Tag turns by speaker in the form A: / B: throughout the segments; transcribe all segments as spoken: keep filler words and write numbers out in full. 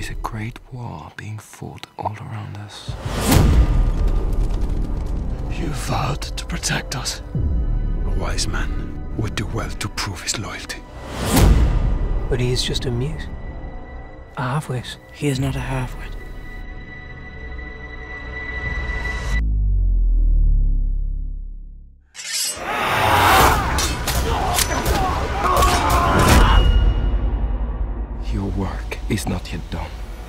A: is a great war being fought all around us.
B: You vowed to protect us.
C: A wise man would do well to prove his loyalty.
D: But he is just a mute. A half-wit.
E: He is not a half-wit.
A: Your work is not yet done.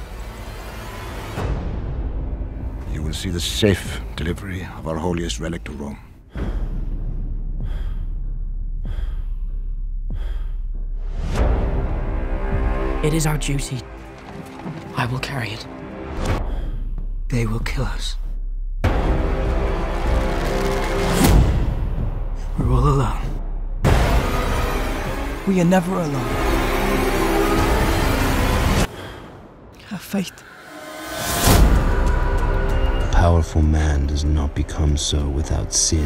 C: You will see the safe delivery of our holiest relic to Rome.
E: It is our duty. I will carry it.
D: They will kill us. We're all alone.
E: We are never alone. Have faith.
F: A powerful man does not become so without sin.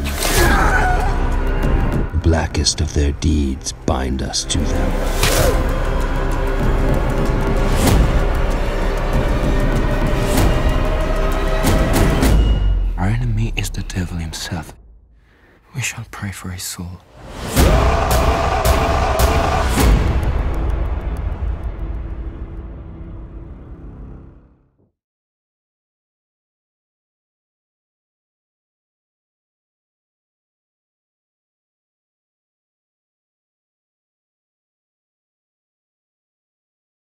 F: The blackest of their deeds bind us to them.
A: Our enemy is the devil himself. We shall pray for his soul.